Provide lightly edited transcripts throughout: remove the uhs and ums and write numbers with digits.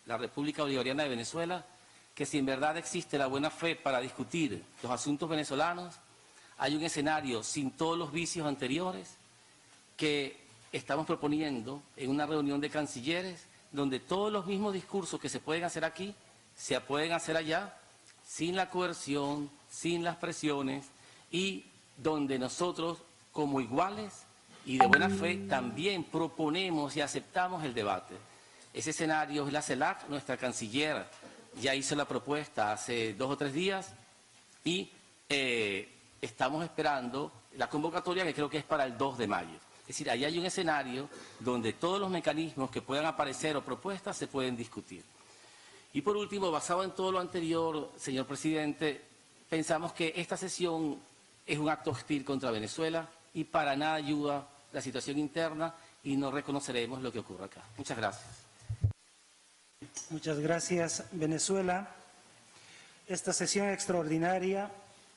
la República Bolivariana de Venezuela, que si en verdad existe la buena fe para discutir los asuntos venezolanos, hay un escenario sin todos los vicios anteriores que estamos proponiendo en una reunión de cancilleres, donde todos los mismos discursos que se pueden hacer aquí, se pueden hacer allá, sin la coerción, sin las presiones, y donde nosotros, como iguales y de buena fe, también proponemos y aceptamos el debate. Ese escenario es la CELAC, nuestra canciller ya hizo la propuesta hace 2 o 3 días y estamos esperando la convocatoria, que creo que es para el 2 de mayo. Es decir, ahí hay un escenario donde todos los mecanismos que puedan aparecer o propuestas se pueden discutir. Y por último, basado en todo lo anterior, señor presidente, pensamos que esta sesión es un acto hostil contra Venezuela y para nada ayuda la situación interna y no reconoceremos lo que ocurre acá. Muchas gracias. Muchas gracias, Venezuela. Esta sesión extraordinaria,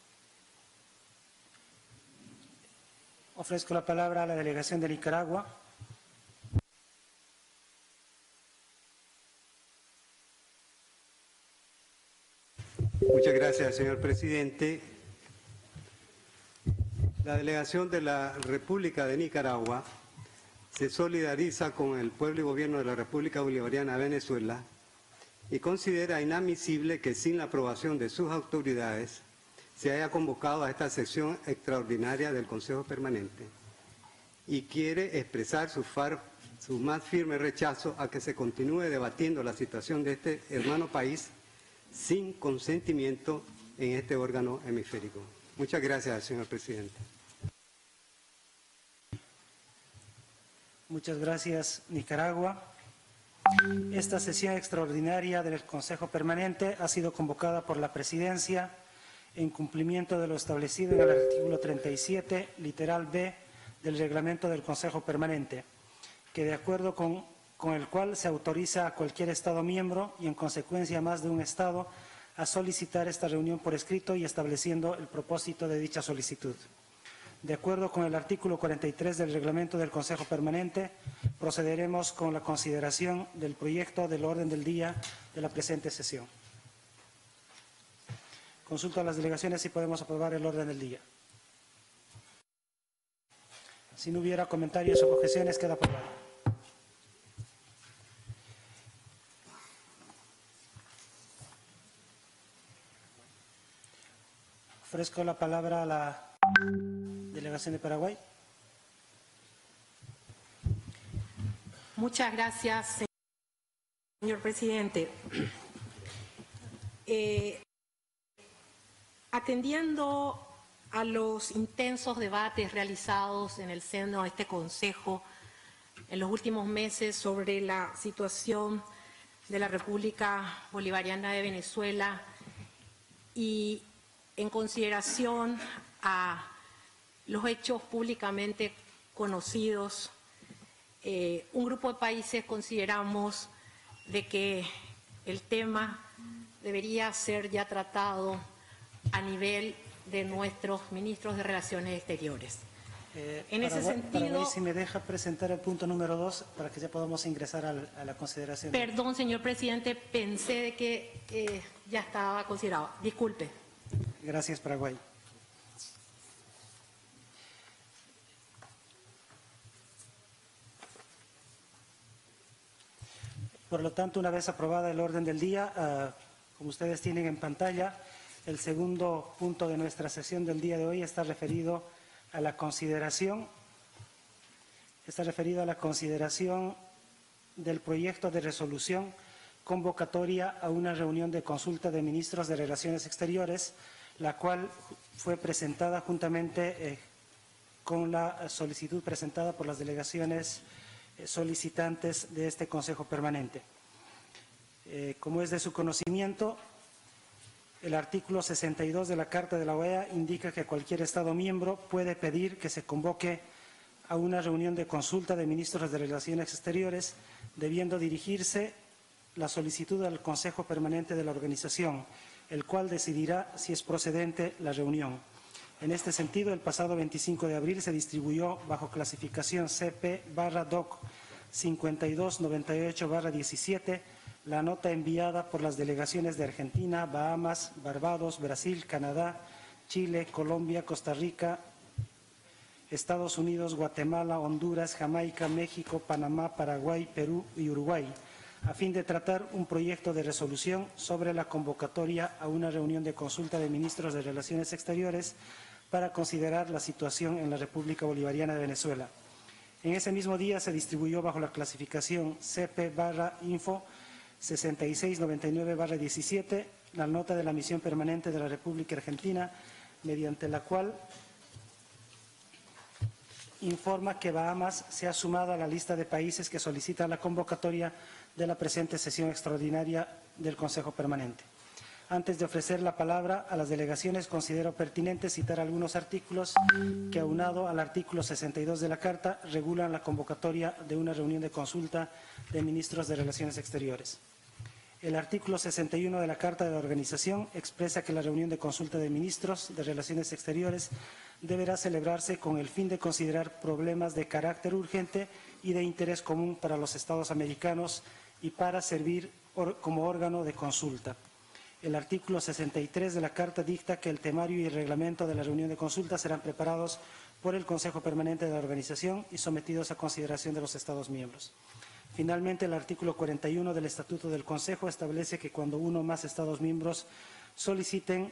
ofrezco la palabra a la delegación de Nicaragua. Muchas gracias, señor presidente. La delegación de la República de Nicaragua se solidariza con el pueblo y gobierno de la República Bolivariana de Venezuela y considera inadmisible que sin la aprobación de sus autoridades se haya convocado a esta sesión extraordinaria del Consejo Permanente y quiere expresar su más firme rechazo a que se continúe debatiendo la situación de este hermano país sin consentimiento en este órgano hemisférico. Muchas gracias, señor presidente. Muchas gracias, Nicaragua. Esta sesión extraordinaria del Consejo Permanente ha sido convocada por la Presidencia en cumplimiento de lo establecido en el artículo 37, literal B, del reglamento del Consejo Permanente, que de acuerdo con el cual se autoriza a cualquier Estado miembro y en consecuencia a más de un Estado a solicitar esta reunión por escrito y estableciendo el propósito de dicha solicitud. De acuerdo con el artículo 43 del reglamento del Consejo Permanente, procederemos con la consideración del proyecto del orden del día de la presente sesión. Consulto a las delegaciones si podemos aprobar el orden del día. Si no hubiera comentarios o objeciones, queda aprobado. Ofrezco la palabra a la delegación de Paraguay. Muchas gracias, señor presidente. Atendiendo a los intensos debates realizados en el seno de este Consejo en los últimos meses sobre la situación de la República Bolivariana de Venezuela y en consideración a los hechos públicamente conocidos, un grupo de países consideramos de que el tema debería ser ya tratado a nivel de nuestros ministros de Relaciones Exteriores. En ese sentido... Paraguay, si me deja presentar el punto número 2 para que ya podamos ingresar a la consideración. Perdón, señor presidente, pensé de que ya estaba considerado. Disculpe. Gracias, Paraguay. Por lo tanto, una vez aprobada el orden del día, como ustedes tienen en pantalla, el segundo punto de nuestra sesión del día de hoy está referido a la consideración del proyecto de resolución convocatoria a una reunión de consulta de ministros de Relaciones Exteriores, la cual fue presentada juntamente con la solicitud presentada por las delegaciones solicitantes de este Consejo Permanente. Como es de su conocimiento, el artículo 62 de la Carta de la OEA indica que cualquier Estado miembro puede pedir que se convoque a una reunión de consulta de ministros de Relaciones Exteriores, debiendo dirigirse la solicitud al Consejo Permanente de la organización, el cual decidirá si es procedente la reunión. En este sentido, el pasado 25 de abril se distribuyó bajo clasificación CP/DOC 5298/17 la nota enviada por las delegaciones de Argentina, Bahamas, Barbados, Brasil, Canadá, Chile, Colombia, Costa Rica, Estados Unidos, Guatemala, Honduras, Jamaica, México, Panamá, Paraguay, Perú y Uruguay, a fin de tratar un proyecto de resolución sobre la convocatoria a una reunión de consulta de ministros de Relaciones Exteriores para considerar la situación en la República Bolivariana de Venezuela. En ese mismo día se distribuyó bajo la clasificación CP/Info 6699/17 la nota de la Misión Permanente de la República Argentina, mediante la cual informa que Bahamas se ha sumado a la lista de países que solicitan la convocatoria de la presente sesión extraordinaria del Consejo Permanente. Antes de ofrecer la palabra a las delegaciones, considero pertinente citar algunos artículos que, aunado al artículo 62 de la Carta, regulan la convocatoria de una reunión de consulta de ministros de Relaciones Exteriores. El artículo 61 de la Carta de la Organización expresa que la reunión de consulta de ministros de Relaciones Exteriores deberá celebrarse con el fin de considerar problemas de carácter urgente y de interés común para los Estados americanos y para servir como órgano de consulta. El artículo 63 de la Carta dicta que el temario y el reglamento de la reunión de consulta serán preparados por el Consejo Permanente de la Organización y sometidos a consideración de los Estados miembros. Finalmente, el artículo 41 del Estatuto del Consejo establece que cuando uno o más Estados miembros soliciten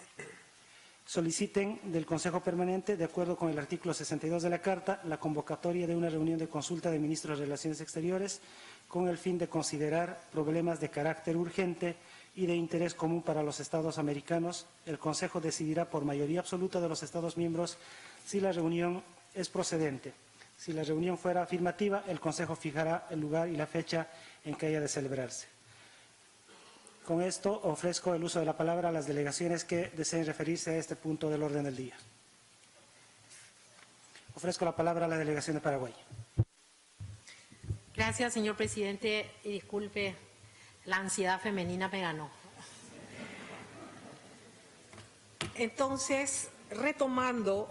del Consejo Permanente, de acuerdo con el artículo 62 de la Carta, la convocatoria de una reunión de consulta de ministros de Relaciones Exteriores con el fin de considerar problemas de carácter urgente y de interés común para los Estados americanos, el Consejo decidirá por mayoría absoluta de los Estados miembros si la reunión es procedente. Si la reunión fuera afirmativa, el Consejo fijará el lugar y la fecha en que haya de celebrarse. Con esto ofrezco el uso de la palabra a las delegaciones que deseen referirse a este punto del orden del día. Ofrezco la palabra a la delegación de Paraguay. Gracias, señor presidente, y disculpe, la ansiedad femenina me ganó. Entonces, retomando,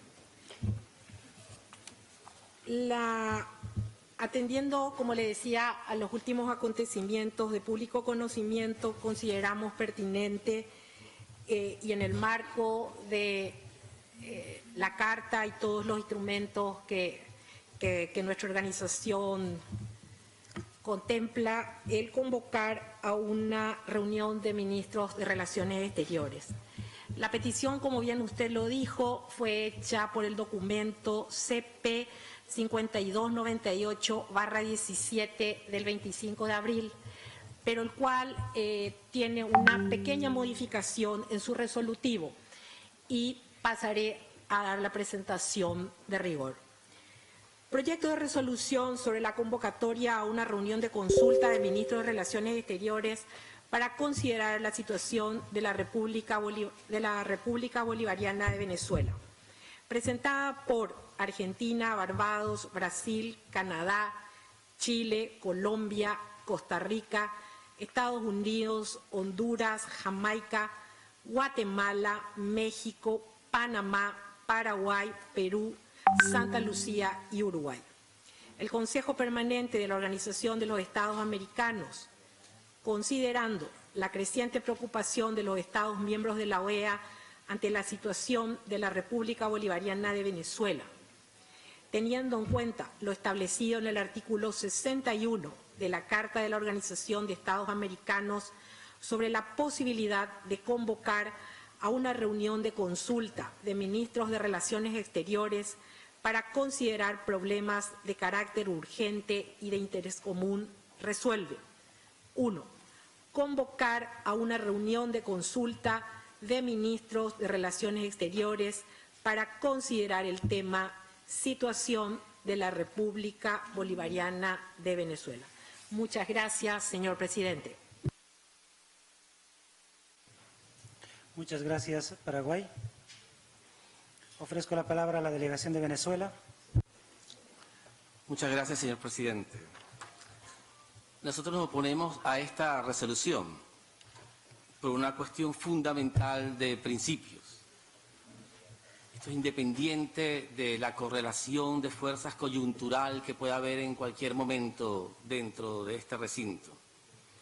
atendiendo, como le decía, a los últimos acontecimientos de público conocimiento, consideramos pertinente y en el marco de la Carta y todos los instrumentos que nuestra organización contempla, el convocar a una reunión de ministros de Relaciones Exteriores. La petición, como bien usted lo dijo, fue hecha por el documento CP 5298/17 del 25 de abril, pero el cual tiene una pequeña modificación en su resolutivo y pasaré a dar la presentación de rigor. Proyecto de resolución sobre la convocatoria a una reunión de consulta de ministros de Relaciones Exteriores para considerar la situación de la República Bolivariana de Venezuela, presentada por Argentina, Barbados, Brasil, Canadá, Chile, Colombia, Costa Rica, Estados Unidos, Honduras, Jamaica, Guatemala, México, Panamá, Paraguay, Perú, Santa Lucía y Uruguay. El Consejo Permanente de la Organización de los Estados Americanos, considerando la creciente preocupación de los Estados miembros de la OEA ante la situación de la República Bolivariana de Venezuela, teniendo en cuenta lo establecido en el artículo 61 de la Carta de la Organización de Estados Americanos sobre la posibilidad de convocar a una reunión de consulta de ministros de Relaciones Exteriores para considerar problemas de carácter urgente y de interés común, resuelve: 1. Convocar a una reunión de consulta de ministros de Relaciones Exteriores para considerar el tema situación de la República Bolivariana de Venezuela. Muchas gracias, señor presidente. Muchas gracias, Paraguay. Ofrezco la palabra a la delegación de Venezuela. Muchas gracias, señor presidente. Nosotros nos oponemos a esta resolución por una cuestión fundamental de principios. Esto es independiente de la correlación de fuerzas coyuntural que pueda haber en cualquier momento dentro de este recinto.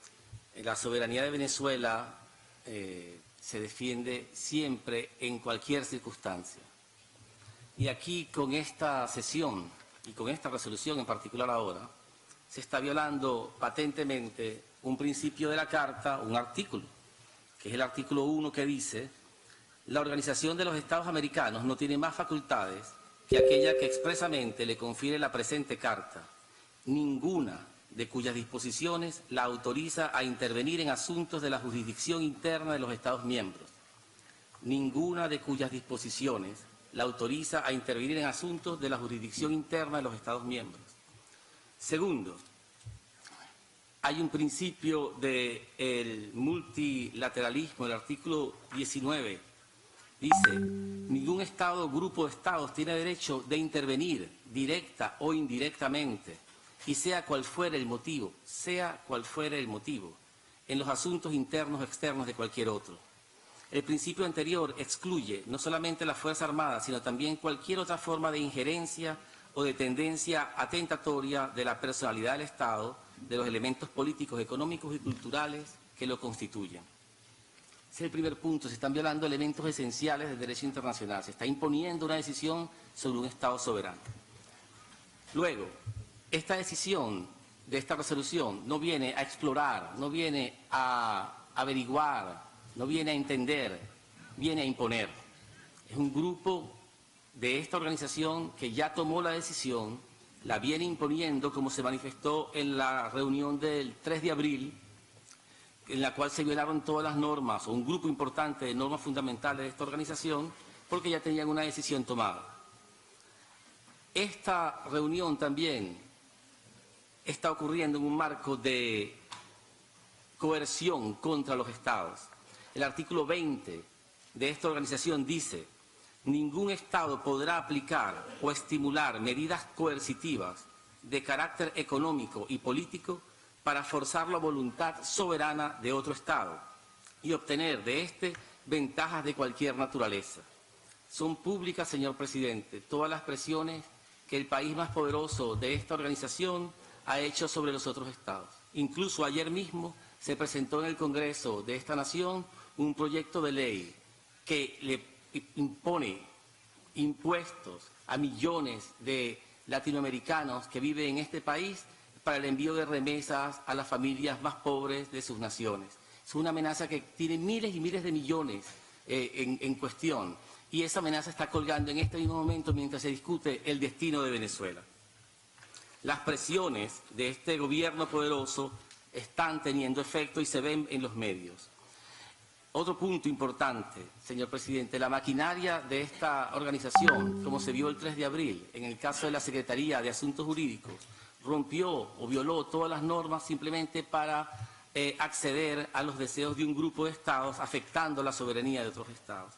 la soberanía de Venezuela se defiende siempre en cualquier circunstancia. Y aquí, con esta sesión y con esta resolución en particular ahora, se está violando patentemente un principio de la Carta, un artículo, que es el artículo 1 que dice: la Organización de los Estados Americanos no tiene más facultades que aquella que expresamente le confiere la presente Carta, ninguna de cuyas disposiciones la autoriza a intervenir en asuntos de la jurisdicción interna de los Estados miembros, ninguna de cuyas disposiciones la autoriza a intervenir en asuntos de la jurisdicción interna de los Estados miembros. Segundo, hay un principio del multilateralismo, el artículo 19, dice: ningún Estado o grupo de Estados tiene derecho de intervenir directa o indirectamente, y sea cual fuere el motivo, en los asuntos internos o externos de cualquier otro. El principio anterior excluye no solamente la Fuerza Armada, sino también cualquier otra forma de injerencia o de tendencia atentatoria de la personalidad del Estado, de los elementos políticos, económicos y culturales que lo constituyen. Ese es el primer punto. Se están violando elementos esenciales del derecho internacional. Se está imponiendo una decisión sobre un Estado soberano. Luego, esta decisión de esta resolución no viene a explorar, no viene a averiguar, no viene a entender, viene a imponer. Es un grupo de esta organización que ya tomó la decisión, la viene imponiendo, como se manifestó en la reunión del 3 de abril, en la cual se violaron todas las normas, o un grupo importante de normas fundamentales de esta organización, porque ya tenían una decisión tomada. Esta reunión también está ocurriendo en un marco de coerción contra los Estados. El artículo 20 de esta organización dice: ningún Estado podrá aplicar o estimular medidas coercitivas de carácter económico y político para forzar la voluntad soberana de otro Estado y obtener de éste ventajas de cualquier naturaleza. Son públicas, señor presidente, todas las presiones que el país más poderoso de esta organización ha hecho sobre los otros Estados. Incluso ayer mismo se presentó en el Congreso de esta nación un proyecto de ley que le impone impuestos a millones de latinoamericanos que viven en este país para el envío de remesas a las familias más pobres de sus naciones. Es una amenaza que tiene miles y miles de millones en cuestión, y esa amenaza está colgando en este mismo momento mientras se discute el destino de Venezuela. Las presiones de este gobierno poderoso están teniendo efecto y se ven en los medios. Otro punto importante, señor presidente: la maquinaria de esta organización, como se vio el 3 de abril, en el caso de la Secretaría de Asuntos Jurídicos, rompió o violó todas las normas simplemente para acceder a los deseos de un grupo de Estados, afectando la soberanía de otros Estados.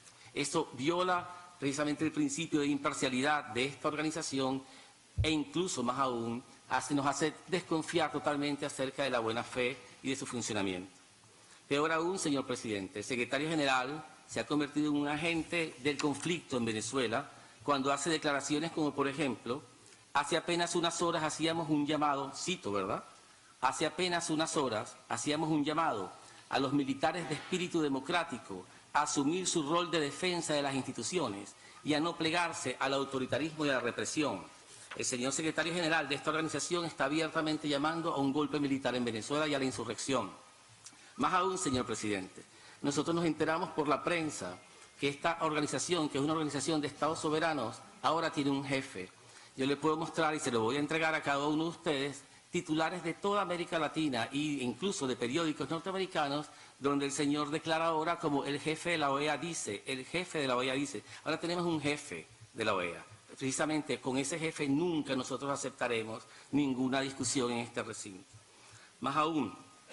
Eso viola precisamente el principio de imparcialidad de esta organización e incluso, más aún, nos hace desconfiar totalmente acerca de la buena fe y de su funcionamiento. Peor aún, señor presidente, el secretario general se ha convertido en un agente del conflicto en Venezuela cuando hace declaraciones como, por ejemplo: hace apenas unas horas hacíamos un llamado, cito, ¿verdad? Hace apenas unas horas hacíamos un llamado a los militares de espíritu democrático a asumir su rol de defensa de las instituciones y a no plegarse al autoritarismo y a la represión. El señor secretario general de esta organización está abiertamente llamando a un golpe militar en Venezuela y a la insurrección. Más aún, señor presidente, nosotros nos enteramos por la prensa que esta organización, que es una organización de Estados soberanos, ahora tiene un jefe. Yo le puedo mostrar, y se lo voy a entregar a cada uno de ustedes, titulares de toda América Latina e incluso de periódicos norteamericanos, donde el señor declara ahora como el jefe de la OEA dice, el jefe de la OEA dice. Ahora tenemos un jefe de la OEA. Precisamente con ese jefe nunca nosotros aceptaremos ninguna discusión en este recinto. Más aún,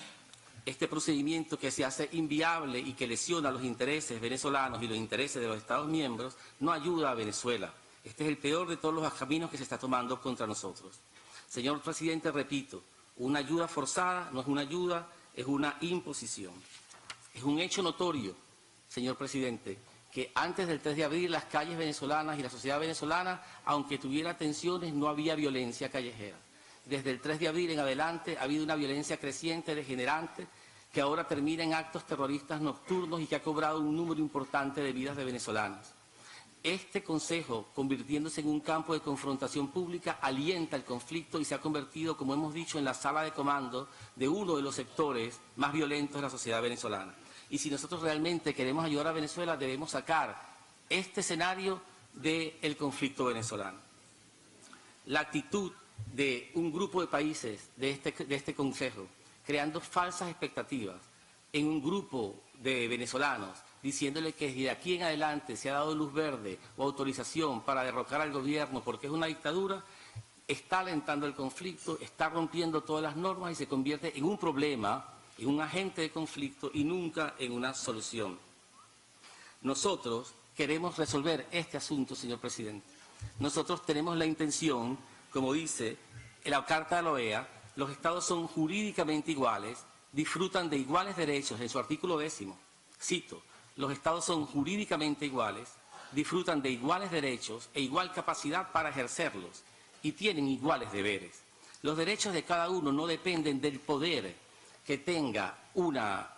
este procedimiento que se hace inviable y que lesiona los intereses venezolanos y los intereses de los Estados miembros no ayuda a Venezuela. Este es el peor de todos los caminos que se está tomando contra nosotros. Señor presidente, repito, una ayuda forzada no es una ayuda, es una imposición. Es un hecho notorio, señor presidente, que antes del 3 de abril las calles venezolanas y la sociedad venezolana, aunque tuviera tensiones, no había violencia callejera. Desde el 3 de abril en adelante ha habido una violencia creciente, degenerante, que ahora termina en actos terroristas nocturnos y que ha cobrado un número importante de vidas de venezolanos. Este Consejo, convirtiéndose en un campo de confrontación pública, alienta el conflicto y se ha convertido, como hemos dicho, en la sala de comando de uno de los sectores más violentos de la sociedad venezolana. Y si nosotros realmente queremos ayudar a Venezuela, debemos sacar este escenario del conflicto venezolano. La actitud de un grupo de países de este Consejo, creando falsas expectativas en un grupo de venezolanos, diciéndole que desde aquí en adelante se ha dado luz verde o autorización para derrocar al gobierno porque es una dictadura, está alentando el conflicto, está rompiendo todas las normas y se convierte en un problema, en un agente de conflicto y nunca en una solución. Nosotros queremos resolver este asunto, señor presidente. Nosotros tenemos la intención, como dice en la Carta de la OEA, los Estados son jurídicamente iguales, disfrutan de iguales derechos en su artículo 10. Cito, los Estados son jurídicamente iguales, disfrutan de iguales derechos e igual capacidad para ejercerlos y tienen iguales deberes. Los derechos de cada uno no dependen del poder que tenga un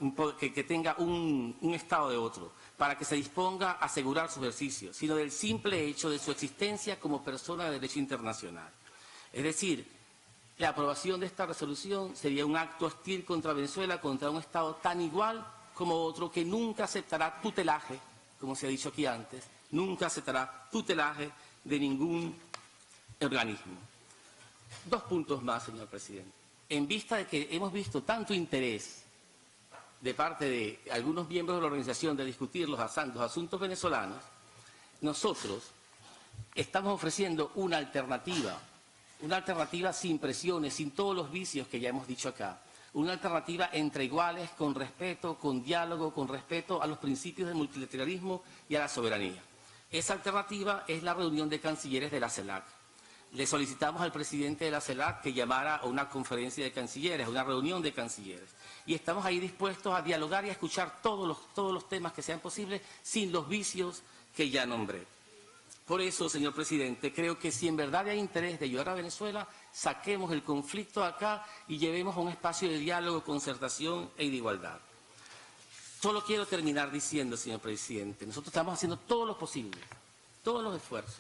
Estado de otro para que se disponga a asegurar su ejercicio, sino del simple hecho de su existencia como persona de derecho internacional. Es decir, la aprobación de esta resolución sería un acto hostil contra Venezuela, contra un Estado tan igual como otro que nunca aceptará tutelaje, como se ha dicho aquí antes, nunca aceptará tutelaje de ningún organismo. 2 puntos más, señor presidente. En vista de que hemos visto tanto interés de parte de algunos miembros de la organización de discutir los asuntos venezolanos, nosotros estamos ofreciendo una alternativa sin presiones, sin todos los vicios que ya hemos dicho acá. Una alternativa entre iguales, con respeto, con diálogo, con respeto a los principios del multilateralismo y a la soberanía. Esa alternativa es la reunión de cancilleres de la CELAC. Le solicitamos al presidente de la CELAC que llamara a una conferencia de cancilleres, a una reunión de cancilleres. Y estamos ahí dispuestos a dialogar y a escuchar todos los temas que sean posibles sin los vicios que ya nombré. Por eso, señor presidente, creo que si en verdad hay interés de ayudar a Venezuela, saquemos el conflicto acá y llevemos a un espacio de diálogo, concertación e de igualdad. Solo quiero terminar diciendo, señor presidente, nosotros estamos haciendo todo lo posible, todos los esfuerzos,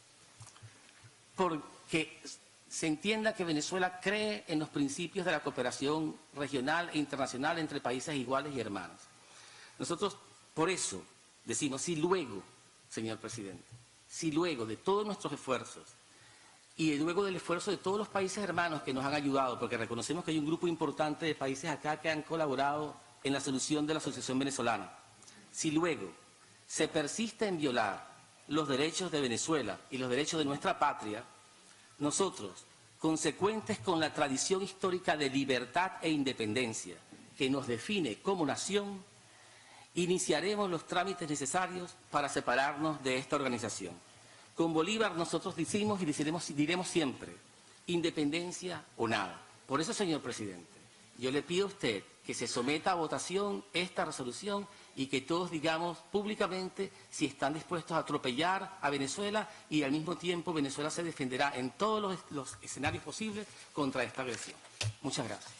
porque se entienda que Venezuela cree en los principios de la cooperación regional e internacional entre países iguales y hermanos. Nosotros, por eso, decimos, si luego, señor presidente, si luego de todos nuestros esfuerzos y luego del esfuerzo de todos los países hermanos que nos han ayudado, porque reconocemos que hay un grupo importante de países acá que han colaborado en la solución de la Asociación Venezolana, si luego se persiste en violar los derechos de Venezuela y los derechos de nuestra patria, nosotros, consecuentes con la tradición histórica de libertad e independencia que nos define como nación, iniciaremos los trámites necesarios para separarnos de esta organización. Con Bolívar nosotros decimos y diremos siempre, independencia o nada. Por eso, señor presidente, yo le pido a usted que se someta a votación esta resolución y que todos digamos públicamente si están dispuestos a atropellar a Venezuela y al mismo tiempo Venezuela se defenderá en todos los escenarios posibles contra esta agresión. Muchas gracias.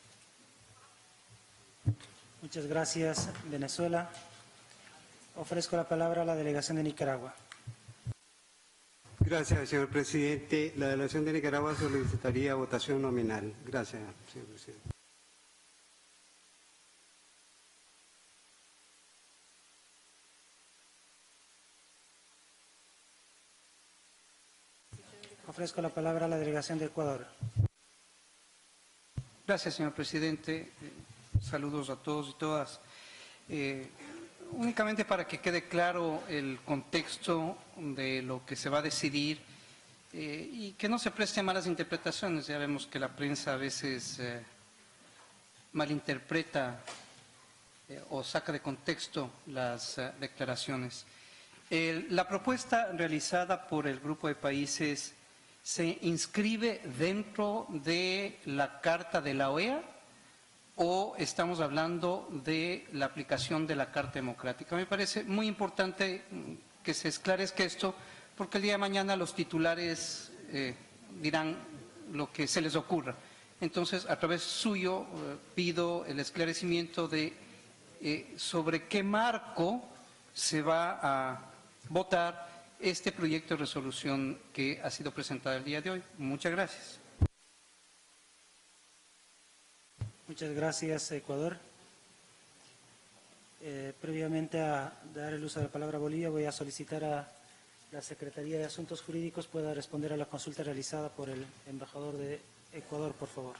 Muchas gracias, Venezuela. Ofrezco la palabra a la delegación de Nicaragua. Gracias, señor presidente. La delegación de Nicaragua solicitaría votación nominal. Gracias, señor presidente. Ofrezco la palabra a la delegación de Ecuador. Gracias, señor presidente. Saludos a todos y todas. Únicamente para que quede claro el contexto de lo que se va a decidir y que no se preste a malas interpretaciones. Ya vemos que la prensa a veces malinterpreta o saca de contexto las declaraciones. La propuesta realizada por el grupo de países se inscribe dentro de la Carta de la OEA o estamos hablando de la aplicación de la Carta Democrática. Me parece muy importante que se esclarezca esto porque el día de mañana los titulares dirán lo que se les ocurra. Entonces, a través suyo, pido el esclarecimiento de sobre qué marco se va a votar este proyecto de resolución que ha sido presentado el día de hoy. Muchas gracias. Muchas gracias, Ecuador. Previamente a dar el uso de la palabra a Bolivia, voy a solicitar a la Secretaría de Asuntos Jurídicos pueda responder a la consulta realizada por el embajador de Ecuador, por favor.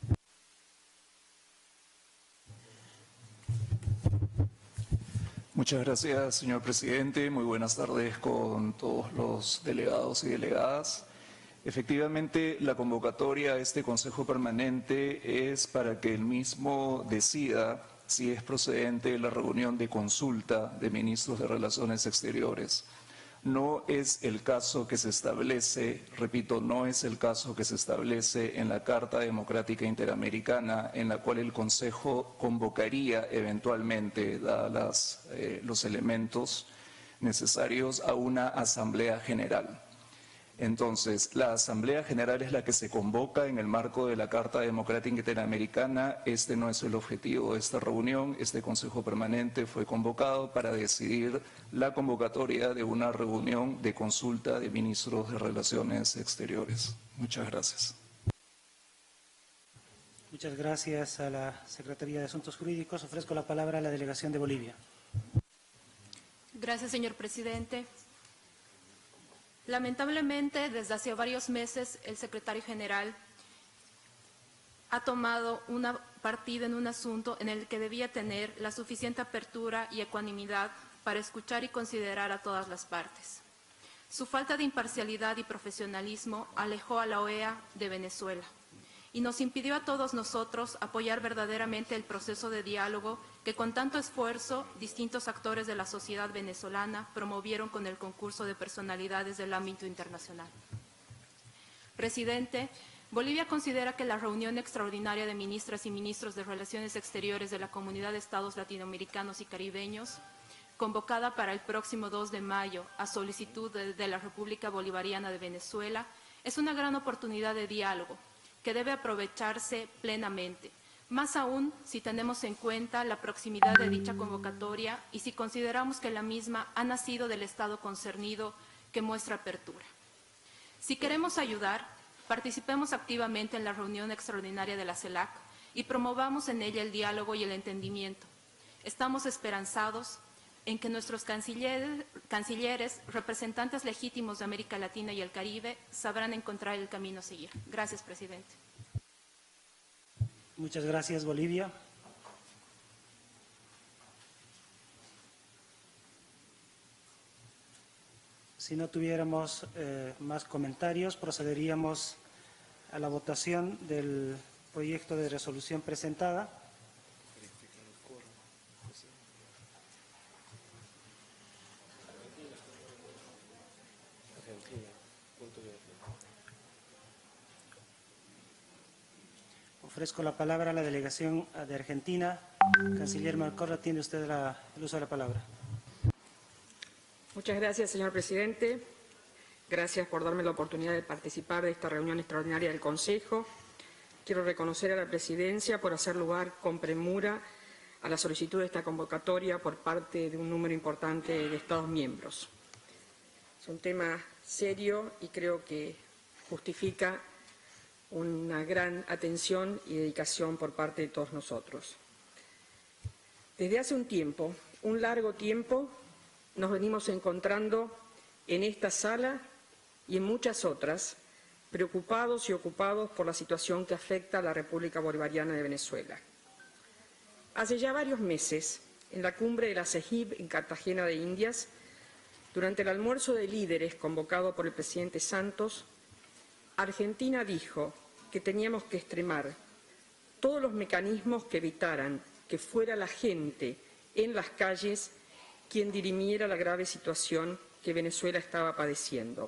Muchas gracias, señor presidente. Muy buenas tardes con todos los delegados y delegadas. Efectivamente, la convocatoria a este Consejo Permanente es para que el mismo decida si es procedente la reunión de consulta de ministros de Relaciones Exteriores. No es el caso que se establece, repito, no es el caso que se establece en la Carta Democrática Interamericana, en la cual el Consejo convocaría eventualmente, dadas los elementos necesarios, a una Asamblea General. Entonces, la Asamblea General es la que se convoca en el marco de la Carta Democrática Interamericana. Este no es el objetivo de esta reunión. Este Consejo Permanente fue convocado para decidir la convocatoria de una reunión de consulta de ministros de Relaciones Exteriores. Muchas gracias. Muchas gracias a la Secretaría de Asuntos Jurídicos. Ofrezco la palabra a la Delegación de Bolivia. Gracias, señor presidente. Lamentablemente, desde hace varios meses, el secretario general ha tomado una partida en un asunto en el que debía tener la suficiente apertura y ecuanimidad para escuchar y considerar a todas las partes. Su falta de imparcialidad y profesionalismo alejó a la OEA de Venezuela y nos impidió a todos nosotros apoyar verdaderamente el proceso de diálogo que con tanto esfuerzo distintos actores de la sociedad venezolana promovieron con el concurso de personalidades del ámbito internacional. Presidente, Bolivia considera que la reunión extraordinaria de ministras y ministros de Relaciones Exteriores de la Comunidad de Estados Latinoamericanos y Caribeños, convocada para el próximo 2 de mayo a solicitud de la República Bolivariana de Venezuela, es una gran oportunidad de diálogo que debe aprovecharse plenamente, más aún si tenemos en cuenta la proximidad de dicha convocatoria y si consideramos que la misma ha nacido del Estado concernido que muestra apertura. Si queremos ayudar, participemos activamente en la reunión extraordinaria de la CELAC y promovamos en ella el diálogo y el entendimiento. Estamos esperanzados en que nuestros cancilleres, representantes legítimos de América Latina y el Caribe, sabrán encontrar el camino a seguir. Gracias, presidente. Muchas gracias, Bolivia. Si no tuviéramos más comentarios, procederíamos a la votación del proyecto de resolución presentada. Ofrezco la palabra a la delegación de Argentina. Canciller Malcorra, tiene usted el uso de la palabra. Muchas gracias, señor presidente. Gracias por darme la oportunidad de participar de esta reunión extraordinaria del Consejo. Quiero reconocer a la Presidencia por hacer lugar con premura a la solicitud de esta convocatoria por parte de un número importante de Estados miembros. Es un tema serio y creo que justifica una gran atención y dedicación por parte de todos nosotros. Desde hace un tiempo, un largo tiempo, nos venimos encontrando en esta sala y en muchas otras, preocupados y ocupados por la situación que afecta a la República Bolivariana de Venezuela. Hace ya varios meses, en la cumbre de la CEGIB en Cartagena de Indias, durante el almuerzo de líderes convocado por el presidente Santos, Argentina dijo que teníamos que extremar todos los mecanismos que evitaran que fuera la gente en las calles quien dirimiera la grave situación que Venezuela estaba padeciendo.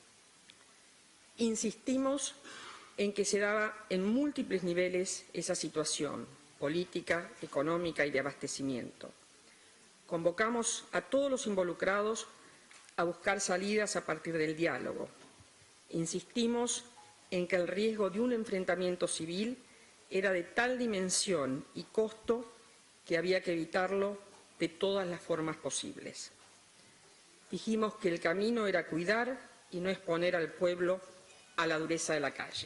Insistimos en que se daba en múltiples niveles esa situación, política, económica y de abastecimiento. Convocamos a todos los involucrados a buscar salidas a partir del diálogo. Insistimos en que el riesgo de un enfrentamiento civil era de tal dimensión y costo que había que evitarlo de todas las formas posibles. Dijimos que el camino era cuidar y no exponer al pueblo a la dureza de la calle.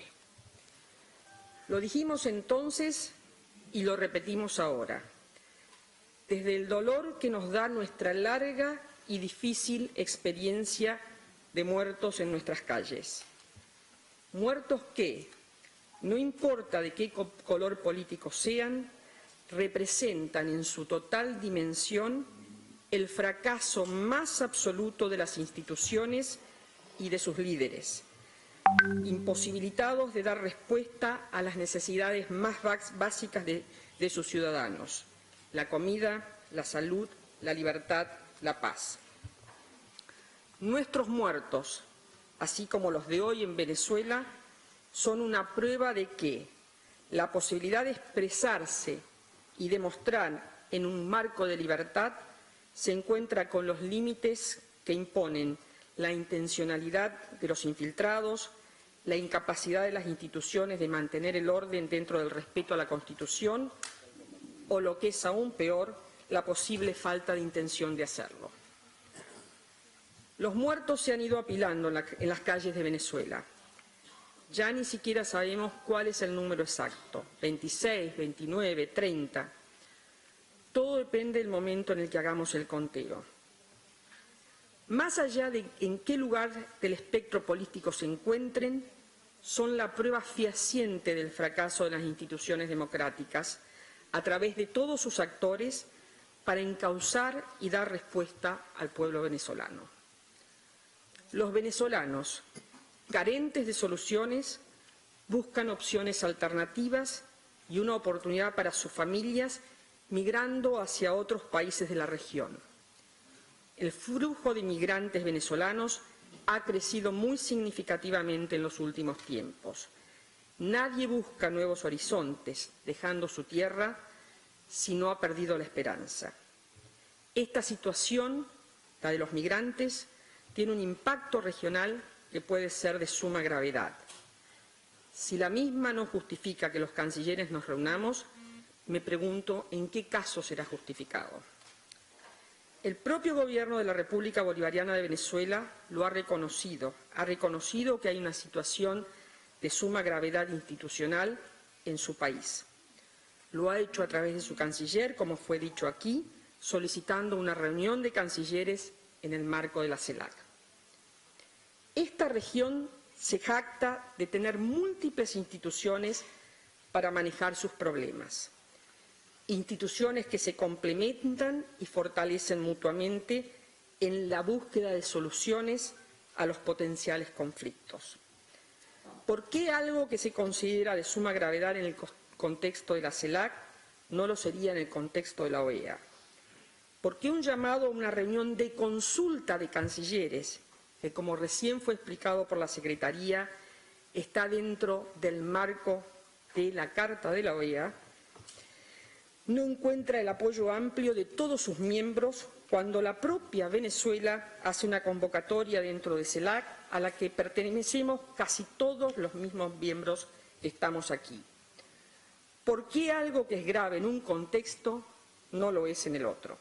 Lo dijimos entonces y lo repetimos ahora, desde el dolor que nos da nuestra larga y difícil experiencia de muertos en nuestras calles. Muertos que, no importa de qué color político sean, representan en su total dimensión el fracaso más absoluto de las instituciones y de sus líderes, imposibilitados de dar respuesta a las necesidades más básicas de sus ciudadanos: la comida, la salud, la libertad, la paz. Nuestros muertos, así como los de hoy en Venezuela, son una prueba de que la posibilidad de expresarse y demostrar en un marco de libertad se encuentra con los límites que imponen la intencionalidad de los infiltrados, la incapacidad de las instituciones de mantener el orden dentro del respeto a la Constitución o, lo que es aún peor, la posible falta de intención de hacerlo. Los muertos se han ido apilando en las calles de Venezuela. Ya ni siquiera sabemos cuál es el número exacto, 26, 29, 30. Todo depende del momento en el que hagamos el conteo. Más allá de en qué lugar del espectro político se encuentren, son la prueba fehaciente del fracaso de las instituciones democráticas a través de todos sus actores para encauzar y dar respuesta al pueblo venezolano. Los venezolanos, carentes de soluciones, buscan opciones alternativas y una oportunidad para sus familias migrando hacia otros países de la región. El flujo de migrantes venezolanos ha crecido muy significativamente en los últimos tiempos. Nadie busca nuevos horizontes, dejando su tierra, si no ha perdido la esperanza. Esta situación, la de los migrantes, tiene un impacto regional que puede ser de suma gravedad. Si la misma no justifica que los cancilleres nos reunamos, me pregunto en qué caso será justificado. El propio gobierno de la República Bolivariana de Venezuela lo ha reconocido que hay una situación de suma gravedad institucional en su país. Lo ha hecho a través de su canciller, como fue dicho aquí, solicitando una reunión de cancilleres en el marco de la CELAC. Esta región se jacta de tener múltiples instituciones para manejar sus problemas. Instituciones que se complementan y fortalecen mutuamente en la búsqueda de soluciones a los potenciales conflictos. ¿Por qué algo que se considera de suma gravedad en el contexto de la CELAC no lo sería en el contexto de la OEA? ¿Por qué un llamado a una reunión de consulta de cancilleres, que como recién fue explicado por la Secretaría, está dentro del marco de la Carta de la OEA, no encuentra el apoyo amplio de todos sus miembros cuando la propia Venezuela hace una convocatoria dentro de CELAC a la que pertenecemos casi todos los mismos miembros que estamos aquí? ¿Por qué algo que es grave en un contexto no lo es en el otro?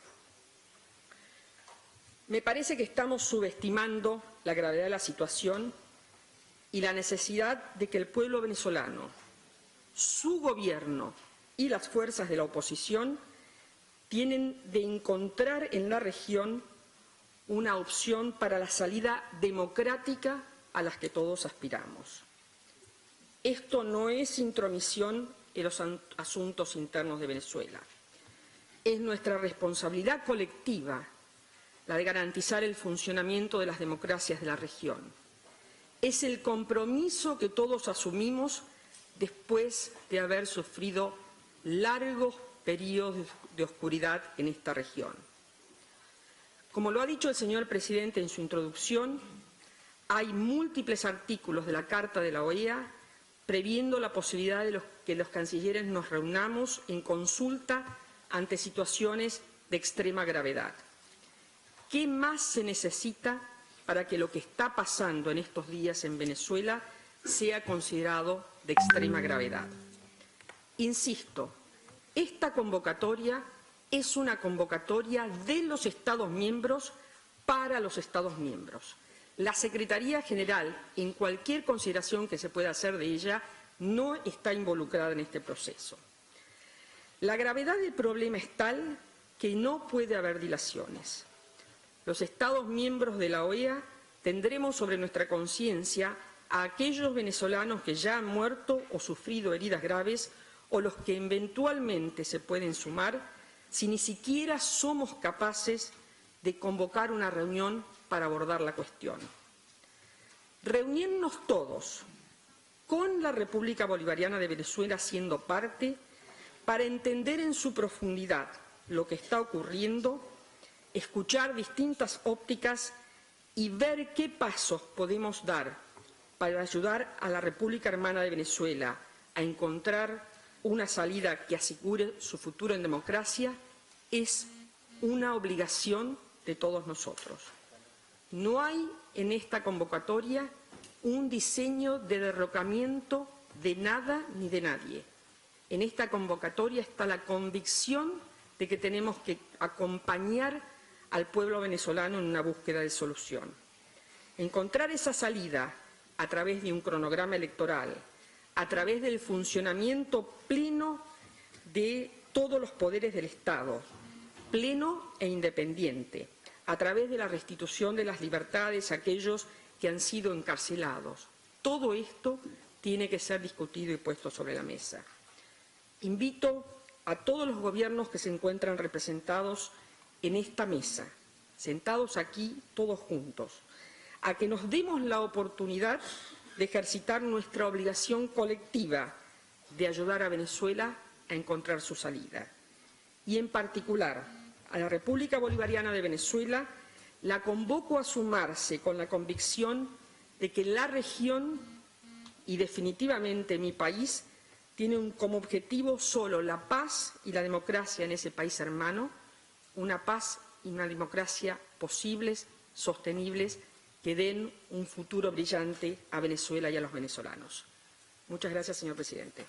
Me parece que estamos subestimando la gravedad de la situación y la necesidad de que el pueblo venezolano, su gobierno y las fuerzas de la oposición tienen de encontrar en la región una opción para la salida democrática a la que todos aspiramos. Esto no es intromisión en los asuntos internos de Venezuela. Es nuestra responsabilidad colectiva la de garantizar el funcionamiento de las democracias de la región. Es el compromiso que todos asumimos después de haber sufrido largos periodos de oscuridad en esta región. Como lo ha dicho el señor presidente en su introducción, hay múltiples artículos de la Carta de la OEA previendo la posibilidad de que los cancilleres nos reunamos en consulta ante situaciones de extrema gravedad. ¿Qué más se necesita para que lo que está pasando en estos días en Venezuela sea considerado de extrema gravedad. Insisto, esta convocatoria es una convocatoria de los Estados miembros para los Estados miembros. La Secretaría General, en cualquier consideración que se pueda hacer de ella, no está involucrada en este proceso. La gravedad del problema es tal que no puede haber dilaciones. Los Estados miembros de la OEA tendremos sobre nuestra conciencia a aquellos venezolanos que ya han muerto o sufrido heridas graves o los que eventualmente se pueden sumar si ni siquiera somos capaces de convocar una reunión para abordar la cuestión. Reunirnos todos, con la República Bolivariana de Venezuela siendo parte, para entender en su profundidad lo que está ocurriendo, escuchar distintas ópticas y ver qué pasos podemos dar para ayudar a la República Hermana de Venezuela a encontrar una salida que asegure su futuro en democracia, es una obligación de todos nosotros. No hay en esta convocatoria un diseño de derrocamiento de nada ni de nadie. En esta convocatoria está la convicción de que tenemos que acompañar al pueblo venezolano en una búsqueda de solución. Encontrar esa salida a través de un cronograma electoral, a través del funcionamiento pleno de todos los poderes del Estado, pleno e independiente, a través de la restitución de las libertades a aquellos que han sido encarcelados. Todo esto tiene que ser discutido y puesto sobre la mesa. Invito a todos los gobiernos que se encuentran representados en esta mesa, sentados aquí todos juntos, a que nos demos la oportunidad de ejercitar nuestra obligación colectiva de ayudar a Venezuela a encontrar su salida. Y en particular, a la República Bolivariana de Venezuela la convoco a sumarse con la convicción de que la región y definitivamente mi país tienen como objetivo solo la paz y la democracia en ese país hermano, una paz y una democracia posibles, sostenibles, que den un futuro brillante a Venezuela y a los venezolanos. Muchas gracias, señor presidente.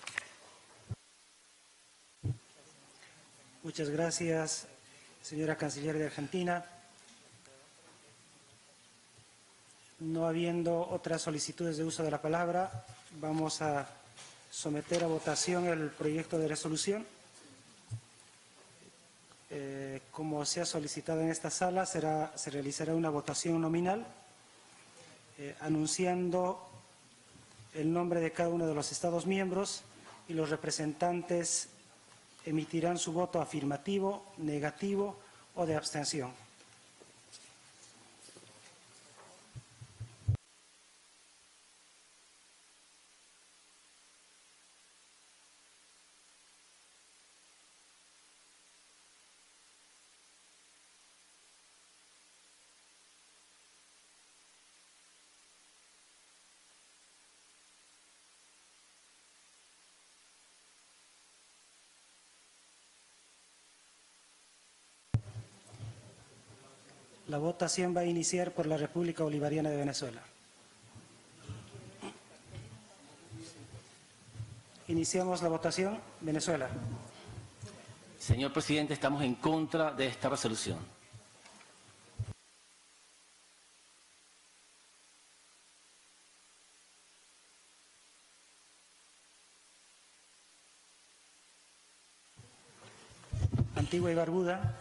Muchas gracias, señora Canciller de Argentina. No habiendo otras solicitudes de uso de la palabra, vamos a someter a votación el proyecto de resolución. Como se ha solicitado en esta sala, se realizará una votación nominal, anunciando el nombre de cada uno de los Estados miembros, y los representantes emitirán su voto afirmativo, negativo o de abstención. La votación va a iniciar por la República Bolivariana de Venezuela. Iniciamos la votación. Venezuela. Señor presidente, estamos en contra de esta resolución. Antigua y Barbuda.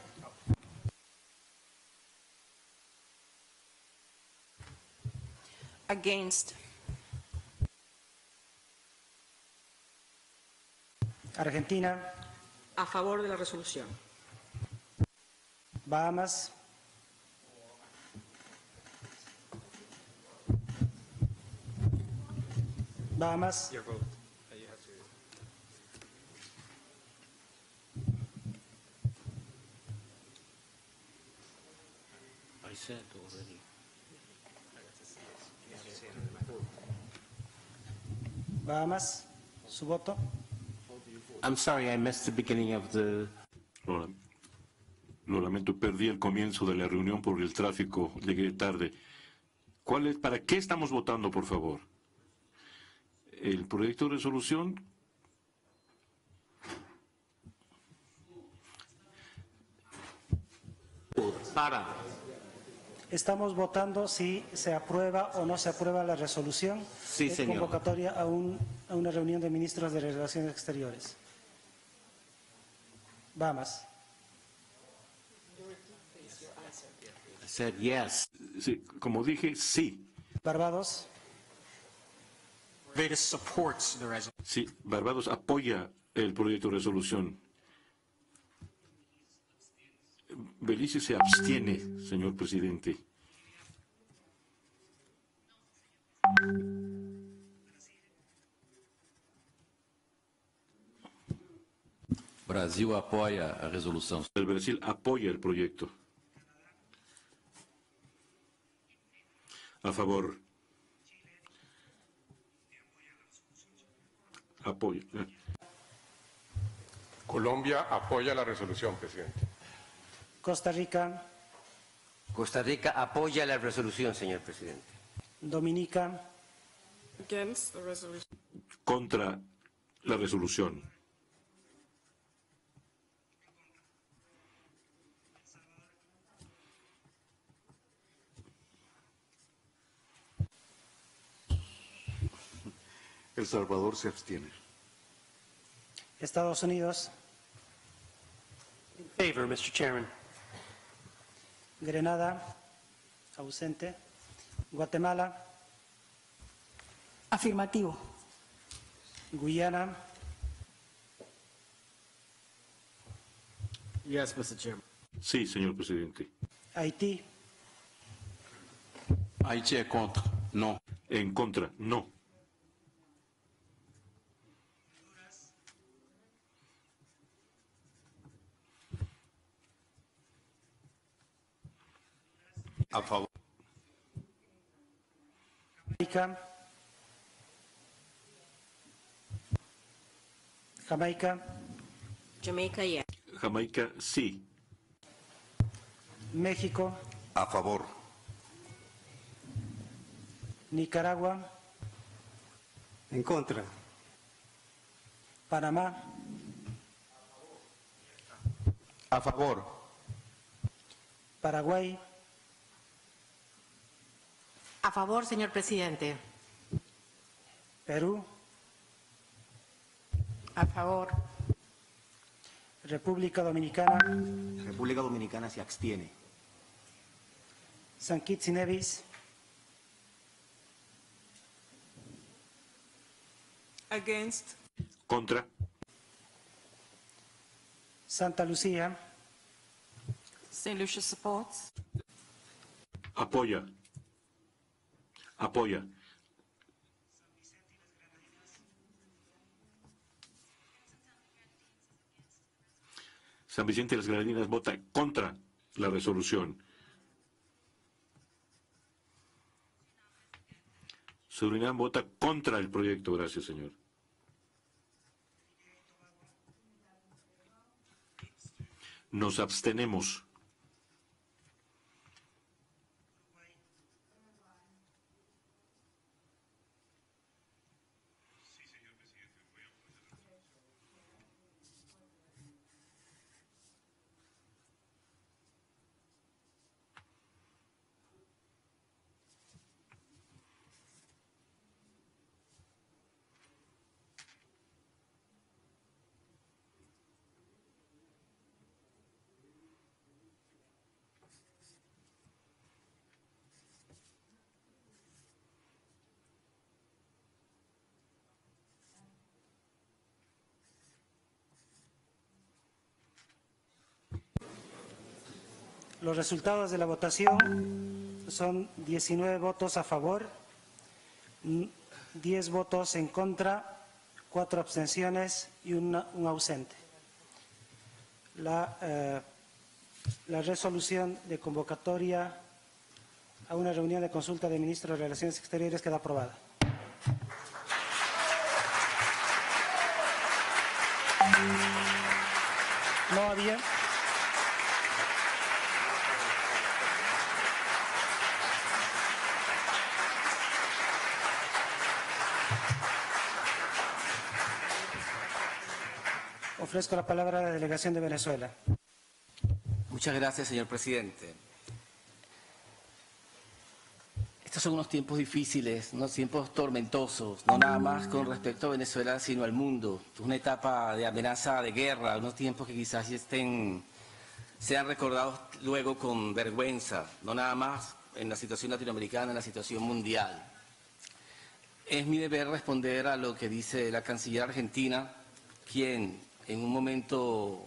Against. Argentina. A favor de la resolución. Bahamas. Bahamas. Bahamas, su voto. I'm sorry, I missed the beginning of the... Lo lamento, perdí el comienzo de la reunión por el tráfico, llegué tarde. ¿Para qué estamos votando, por favor? el proyecto de resolución. Para. Estamos votando si se aprueba o no se aprueba la resolución Sí, de señor. convocatoria a una reunión de ministros de Relaciones Exteriores. Vamos. I said yes. Sí, como dije, sí. Barbados. Barbados supports the resolution. Sí, Barbados apoya el proyecto de resolución. Belice se abstiene, señor presidente. Brasil apoia a resolução. El Brasil apoya el proyecto. A favor. Apoya. Colombia apoya la resolución, presidente. Costa Rica. Costa Rica apoya la resolución, señor presidente. Dominica. Against the resolution. Contra la resolución. El Salvador se abstiene. Estados Unidos. In favor, Mr. Chairman. Grenada. Ausente. Guatemala. Afirmativo. Guyana. Yes, Mr. Chairman. Sí, señor presidente. Haití. Haití é contra. Não. En contra, no. A favor. Jamaica. Jamaica. Jamaica, yes. Jamaica, sí. México. A favor. Nicaragua. En contra. Panamá. A favor. Paraguay. A favor, señor presidente. Perú. A favor. República Dominicana. República Dominicana se abstiene. San Kitts y Nevis. Against. Contra. Santa Lucía. St. Lucia supports. Apoya. Apoya. San Vicente de las Granadinas vota contra la resolución. Surinam vota contra el proyecto. Gracias, señor. Nos abstenemos. Los resultados de la votación son 19 votos a favor, 10 votos en contra, 4 abstenciones y un ausente. La resolución de convocatoria a una reunión de consulta de ministros de Relaciones Exteriores queda aprobada. No había... Ofrezco la palabra a la delegación de Venezuela. Muchas gracias, señor presidente. Estos son unos tiempos difíciles, unos tiempos tormentosos, no nada más con respecto a Venezuela, sino al mundo. Es una etapa de amenaza de guerra, unos tiempos que quizás sean recordados luego con vergüenza, no nada más en la situación latinoamericana, en la situación mundial. Es mi deber responder a lo que dice la canciller argentina, quien en un momento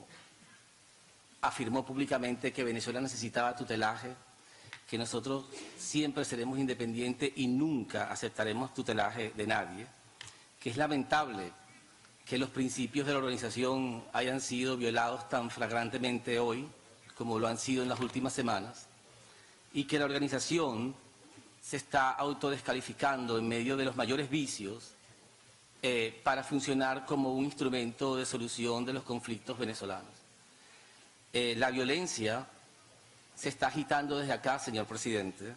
afirmó públicamente que Venezuela necesitaba tutelaje, que nosotros siempre seremos independientes y nunca aceptaremos tutelaje de nadie, que es lamentable que los principios de la organización hayan sido violados tan flagrantemente hoy como lo han sido en las últimas semanas, y que la organización se está autodescalificando en medio de los mayores vicios para funcionar como un instrumento de solución de los conflictos venezolanos. La violencia se está agitando desde acá, señor presidente.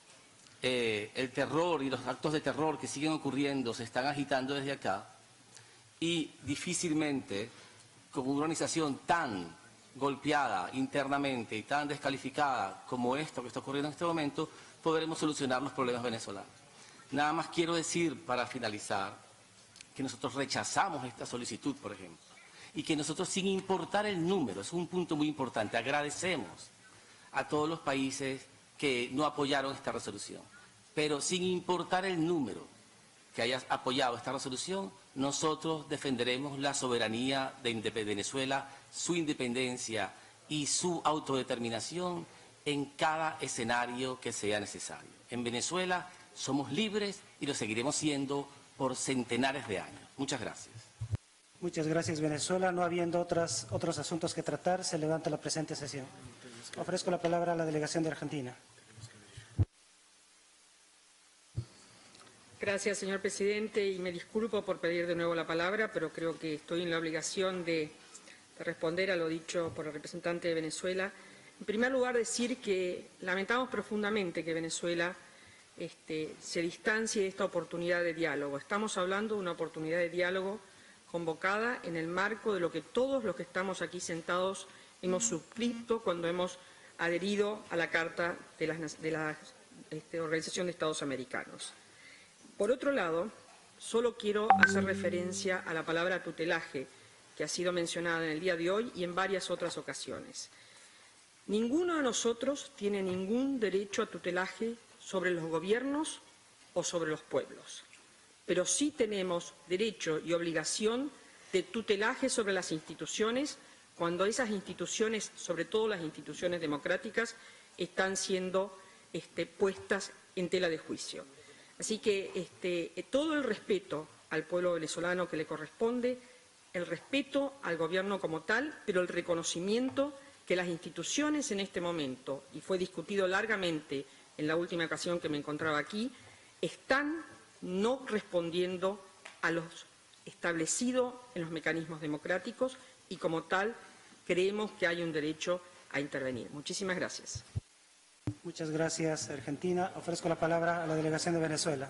El terror y los actos de terror que siguen ocurriendo se están agitando desde acá y difícilmente, como una organización tan golpeada internamente y tan descalificada como esto que está ocurriendo en este momento, podremos solucionar los problemas venezolanos. Nada más quiero decir, para finalizar, que nosotros rechazamos esta solicitud, por ejemplo, y que nosotros, sin importar el número, es un punto muy importante, agradecemos a todos los países que no apoyaron esta resolución. Pero sin importar el número que haya apoyado esta resolución, nosotros defenderemos la soberanía de Venezuela, su independencia y su autodeterminación en cada escenario que sea necesario. En Venezuela somos libres y lo seguiremos siendo por centenares de años. Muchas gracias. Muchas gracias, Venezuela. No habiendo otros asuntos que tratar, se levanta la presente sesión. Ofrezco la palabra a la delegación de Argentina. Gracias, señor presidente, y me disculpo por pedir de nuevo la palabra, pero creo que estoy en la obligación de responder a lo dicho por el representante de Venezuela. En primer lugar, decir que lamentamos profundamente que Venezuela se distancie de esta oportunidad de diálogo. Estamos hablando de una oportunidad de diálogo convocada en el marco de lo que todos los que estamos aquí sentados hemos suscrito cuando hemos adherido a la Carta de la Organización de Estados Americanos. Por otro lado, solo quiero hacer referencia a la palabra tutelaje, que ha sido mencionada en el día de hoy y en varias otras ocasiones. Ninguno de nosotros tiene ningún derecho a tutelaje sobre los gobiernos o sobre los pueblos, pero sí tenemos derecho y obligación de tutelaje sobre las instituciones cuando esas instituciones, sobre todo las instituciones democráticas, están siendo puestas en tela de juicio. Así que todo el respeto al pueblo venezolano que le corresponde, el respeto al gobierno como tal, pero el reconocimiento que las instituciones en este momento, y fue discutido largamente en la última ocasión que me encontraba aquí, están no respondiendo a lo establecido en los mecanismos democráticos y como tal creemos que hay un derecho a intervenir. Muchísimas gracias. Muchas gracias, Argentina. Ofrezco la palabra a la delegación de Venezuela.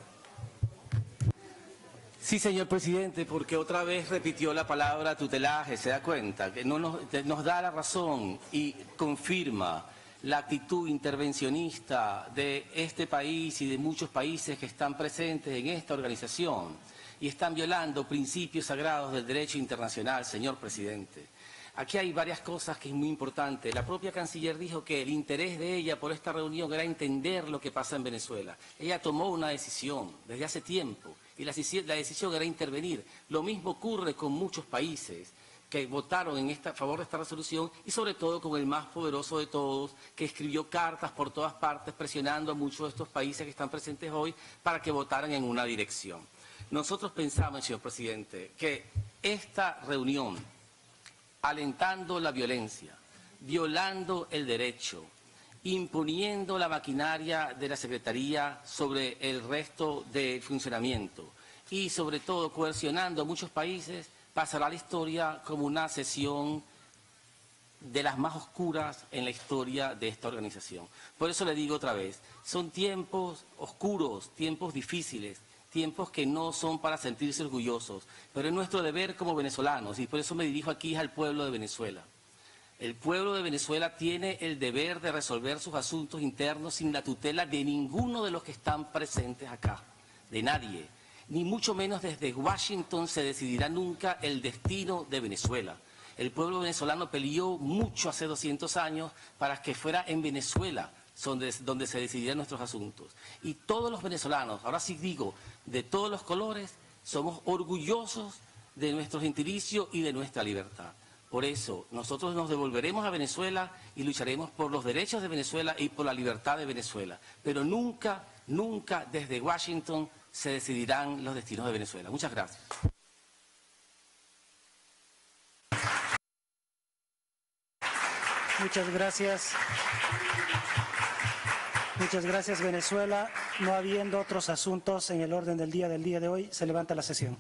Sí, señor presidente, porque otra vez repitió la palabra tutelaje, se da cuenta, que nos da la razón y confirma la actitud intervencionista de este país y de muchos países que están presentes en esta organización y están violando principios sagrados del derecho internacional, señor presidente. Aquí hay varias cosas que es muy importante. La propia canciller dijo que el interés de ella por esta reunión era entender lo que pasa en Venezuela. Ella tomó una decisión desde hace tiempo y la decisión era intervenir. Lo mismo ocurre con muchos países que votaron a favor de esta resolución y sobre todo con el más poderoso de todos, que escribió cartas por todas partes presionando a muchos de estos países que están presentes hoy para que votaran en una dirección. Nosotros pensamos, señor presidente, que esta reunión, alentando la violencia, violando el derecho, imponiendo la maquinaria de la Secretaría sobre el resto del funcionamiento y sobre todo coercionando a muchos países, pasará a la historia como una sesión de las más oscuras en la historia de esta organización. Por eso le digo otra vez, son tiempos oscuros, tiempos difíciles, tiempos que no son para sentirse orgullosos, pero es nuestro deber como venezolanos, y por eso me dirijo aquí al pueblo de Venezuela. El pueblo de Venezuela tiene el deber de resolver sus asuntos internos sin la tutela de ninguno de los que están presentes acá, de nadie. Ni mucho menos desde Washington se decidirá nunca el destino de Venezuela. El pueblo venezolano peleó mucho hace 200 años para que fuera en Venezuela donde se decidirían nuestros asuntos. Y todos los venezolanos, ahora sí digo, de todos los colores, somos orgullosos de nuestro gentilicio y de nuestra libertad. Por eso, nosotros nos devolveremos a Venezuela y lucharemos por los derechos de Venezuela y por la libertad de Venezuela. Pero nunca, nunca desde Washington se decidirán los destinos de Venezuela. Muchas gracias. Muchas gracias. Muchas gracias, Venezuela. No habiendo otros asuntos en el orden del día de hoy, se levanta la sesión.